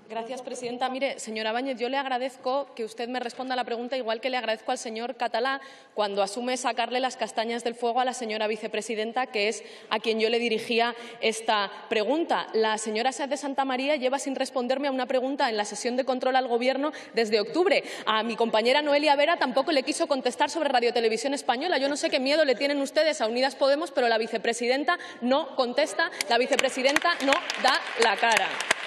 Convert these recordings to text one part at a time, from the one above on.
Gracias, presidenta. Mire, señora Báñez, yo le agradezco que usted me responda a la pregunta, igual que le agradezco al señor Catalá cuando asume sacarle las castañas del fuego a la señora vicepresidenta, que es a quien yo le dirigía esta pregunta. La señora Sáenz de Santamaría lleva sin responderme a una pregunta en la sesión de control al Gobierno desde octubre. A mi compañera Noelia Vera tampoco le quiso contestar sobre Radio Televisión Española. Yo no sé qué miedo le tienen ustedes a Unidas Podemos, pero la vicepresidenta no contesta, la vicepresidenta no da la cara.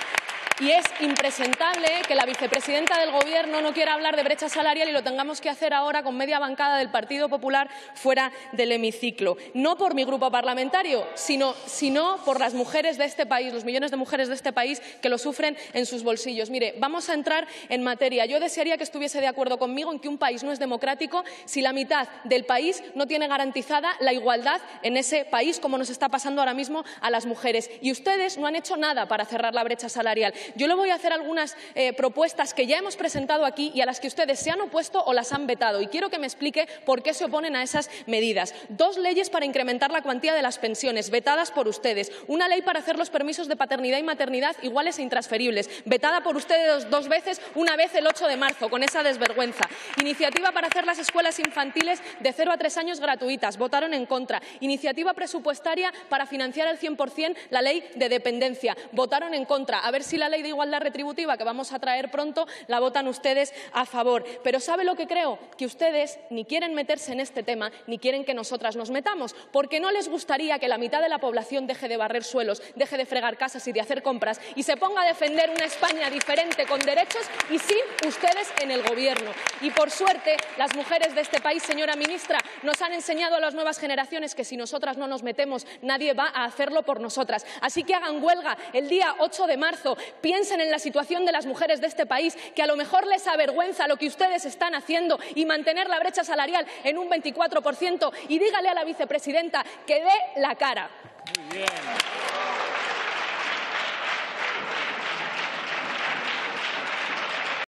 Y es impresentable que la vicepresidenta del Gobierno no quiera hablar de brecha salarial y lo tengamos que hacer ahora con media bancada del Partido Popular fuera del hemiciclo. No por mi grupo parlamentario, sino por las mujeres de este país, los millones de mujeres de este país que lo sufren en sus bolsillos. Mire, vamos a entrar en materia. Yo desearía que estuviese de acuerdo conmigo en que un país no es democrático si la mitad del país no tiene garantizada la igualdad en ese país, como nos está pasando ahora mismo a las mujeres. Y ustedes no han hecho nada para cerrar la brecha salarial. Yo le voy a hacer algunas propuestas que ya hemos presentado aquí y a las que ustedes se han opuesto o las han vetado. Y quiero que me explique por qué se oponen a esas medidas. 2 leyes para incrementar la cuantía de las pensiones, vetadas por ustedes. Una ley para hacer los permisos de paternidad y maternidad iguales e intransferibles, vetada por ustedes 2 veces, una vez el 8 de marzo, con esa desvergüenza. Iniciativa para hacer las escuelas infantiles de 0 a 3 años gratuitas, votaron en contra. Iniciativa presupuestaria para financiar al 100% la ley de dependencia, votaron en contra. A ver si la ley de igualdad retributiva que vamos a traer pronto la votan ustedes a favor. Pero ¿sabe lo que creo? Que ustedes ni quieren meterse en este tema ni quieren que nosotras nos metamos, porque no les gustaría que la mitad de la población deje de barrer suelos, deje de fregar casas y de hacer compras y se ponga a defender una España diferente, con derechos y sin ustedes en el Gobierno. Y por suerte, las mujeres de este país, señora ministra, nos han enseñado a las nuevas generaciones que si nosotras no nos metemos, nadie va a hacerlo por nosotras. Así que hagan huelga el día 8 de marzo. Piensen en la situación de las mujeres de este país, que a lo mejor les avergüenza lo que ustedes están haciendo y mantener la brecha salarial en un 24%, y dígale a la vicepresidenta que dé la cara. Muy bien.